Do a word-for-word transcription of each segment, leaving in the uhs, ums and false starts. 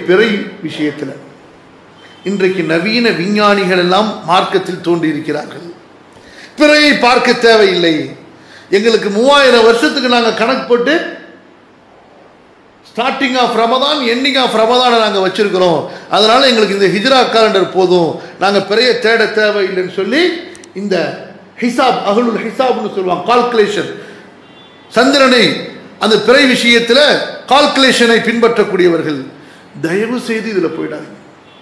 பிறை விஷயத்தில் இன்றைக்கு நவீன விஞ்ஞானிகள் எல்லாம் மார்க்கத்தில் தோன்றி இருக்கிறார்கள். பிறையை பார்க்க தேவையில்லை, எங்களுக்கு மூவாயிரம் வருஷத்துக்கு நாங்கள் கணக்கு போட்டு starting of Ramadan ending of ரமதானை நாங்கள் வச்சிருக்கிறோம், அதனால எங்களுக்கு இந்த ஹிஜ்ரா காலண்டர் போதும், நாங்கள் பிறையை தேட தேவையில்லைன்னு சொல்லி இந்த ஹிசாப், அஹ்லுல் ஹிசாப்னு சொல்லுவாங்க, கால்குலேஷன், சந்திரனை அந்த பிறை விஷயத்தில் கால்குலேஷனை பின்பற்றக்கூடியவர்கள். தயவு செய்து இதில் போயிடாதீங்க,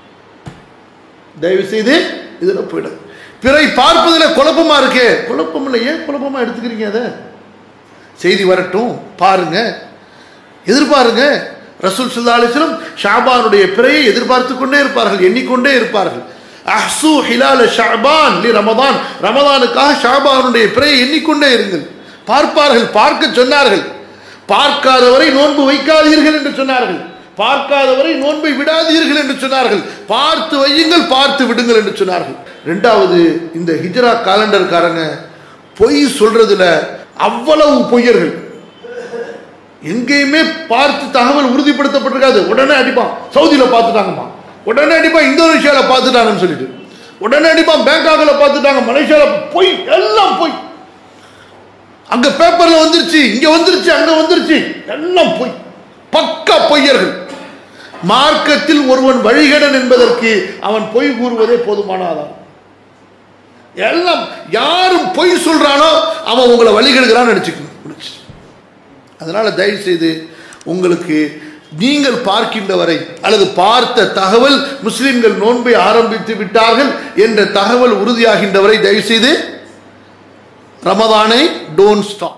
தயவு செய்து இதில் போயிடாது. பிறை பார்ப்பதில் குழப்பமா இருக்கே, குழப்பம் இல்லை, ஏன் குழப்பமா எடுத்துக்கிறீங்க? அதை செய்தி வரட்டும், பாருங்க, எதிர்பாருங்க. ரசூல் ஸல்லல்லாஹு அலைஹி வஸல்லம் ஷாபானுடைய பிறையை எதிர்பார்த்து கொண்டே இருப்பார்கள், எண்ணிக்கொண்டே இருப்பார்கள். அஹ்சு ஹிலால ஷஅபான் லி ரமதான், ரமதானுக்காக ஷாபானுடைய பிறையை எண்ணிக்கொண்டே இருங்கள். பார்ப்பார்கள், பார்க்க சொன்னார்கள். பார்க்காதவரை நோன்பு வைக்காதீர்கள் என்று சொன்னார்கள், பார்க்காதவரை நோன்பை விடாதீர்கள் என்று சொன்னார்கள், பார்த்து வையுங்கள், பார்த்து விடுங்கள் என்று சொன்னார்கள். ரெண்டாவது, இந்த ஹிஜ்ரா காலண்டர்காரங்க பொய் சொல்றதுல அவ்வளவு பொய்யர்கள். எங்கேயுமே பார்த்து தகவல் உறுதிப்படுத்தப்பட்டிருக்காது, உடனே அடிப்பான். சவுதியில பார்த்துட்டாங்கம்மா, உடனே அடிப்பான். இந்தோனேஷியால பார்த்துட்டாங்கன்னு சொல்லிட்டு உடனே அடிப்பான். பேங்காக்ல பார்த்துட்டாங்க, மலேசியால, பொய், எல்லாம் பொய். அங்க பேப்பர்ல வந்துருச்சு, இங்க வந்துருச்சு, அங்க வந்துருச்சு, எல்லாம் பொய், பக்கா பொய்யர்கள். மார்க்கத்தில் ஒருவன் வழிகடன் என்பதற்கு அவன் பொய் கூறுவதே போதுமான ஆதாரம். எல்லாம் யாரும் பொய் சொல்றானோ அவன் உங்களை வழிகெடுக்கிறான்னு நினைச்சுக்கணும். அதனால தயவு செய்து உங்களுக்கு நீங்கள் பார்க்கின்ற வரை அல்லது பார்த்த தகவல் முஸ்லிம்கள் நோன்பை ஆரம்பித்து விட்டார்கள் என்ற தகவல் உறுதியாகின்ற வரை தயவு செய்து ரமதானை டோன்ட் ஸ்டாப்.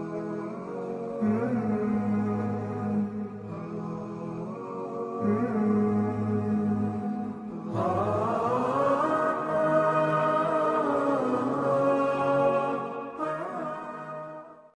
Mm-hmm.